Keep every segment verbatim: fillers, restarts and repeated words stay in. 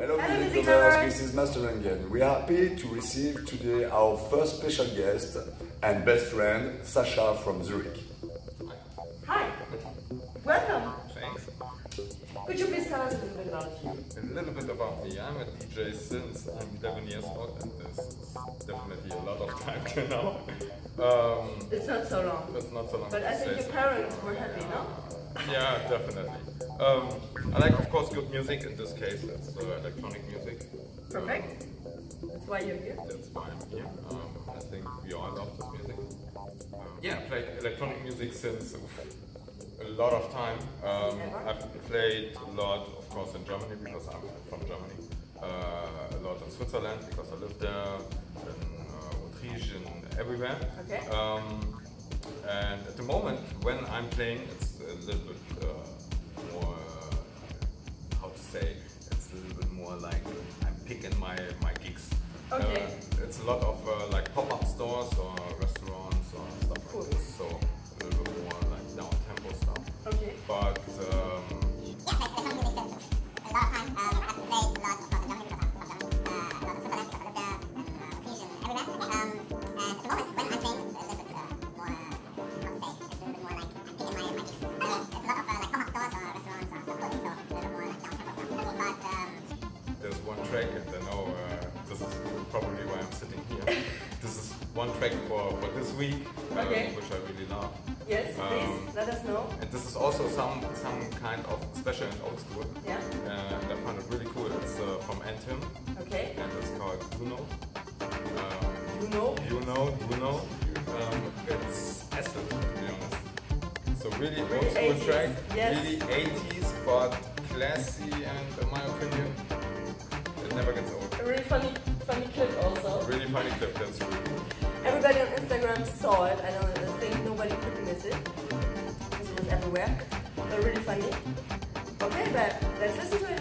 Hello, music lovers, this is Master again. We are happy to receive today our first special guest and best friend, Sasha from Zurich. Hi, welcome. Thanks. Could you please tell us a little bit about you? A little bit about me. I'm a D J since I'm eleven years old, and this is definitely a lot of time to know. Um, it's not so long. It's not so long. But I think your parents were happy, no? Yeah, definitely. Um, I like, of course, good music. In this case, it's uh, electronic music. Perfect. Um, that's why you're here. That's why I'm here. Um, I think we all love this music. Um, yeah, I played electronic music since a lot of time. Um, I've played a lot, of course, in Germany because I'm from Germany. Uh, a lot in Switzerland because I lived there, in uh, Autriche, and everywhere. Okay. Um, and at the moment, when I'm playing, it's a little bit uh, more, uh, how to say, it's a little bit more like I'm picking my, my gigs. Okay. Uh, it's a lot of uh, like pop-up stores or restaurants or stuff cool. like this. So a little bit more like down-tempo stuff. Okay. But um, yeah, like electronic music since a lot of time. Um, I've played a lot of stuff in Germany because I'm from Germany. Uh, a lot of Switzerland because I lived there, and uh, Autriche and everywhere. Um, and at the moment, when I'm playing, it's a little bit uh, more, uh, how to say, it's a little bit more like I'm picking my, my gigs. Uh, it's a lot of uh, like pop-up stores or restaurants or stuff like this, so a little more like down-tempo stuff. But um, there's one track, and I know uh, this is probably why I'm sitting here. This is one track for, for this week, um, okay. which I really love. Yes, um, please, let us know. And this is also some some kind of special and old school. Yeah. Uh, and I find it really cool. It's uh, from ANDHIM. Okay. And it's called DUNO. Um, DUNO? DUNO, DUNO. Um, it's acid, to be honest. So really old Really school eighties. track, Yes. really eighties, but classy, and in my opinion, it never gets old. A really funny, funny clip also. Really funny clip, that's true. Everybody on Instagram saw it. I don't I think nobody could miss it because it was everywhere. But really funny. Okay, but let's listen to it.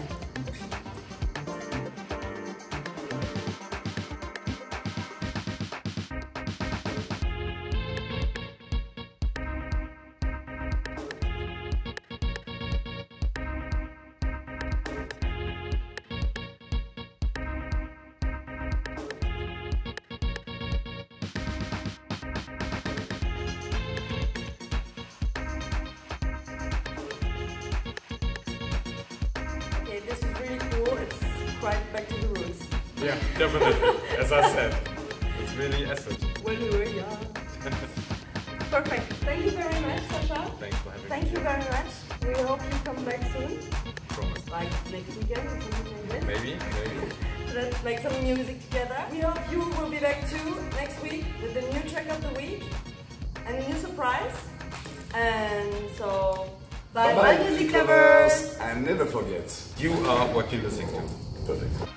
This is really cool. It's quite back to the roots. Yeah, definitely. As I said, it's really acid. When we were young. Perfect. Thank you very much, Sasha. Thanks for having Thank me. you very much. We hope you come back soon. Promise. Like next weekend or something like this. Maybe, maybe. Let's make some music together. We hope you will be back too next week with the new track of the week and a new surprise. And so, bye, bye, bye, music lovers, lovers. and never forget, You are what you listen to. Perfect.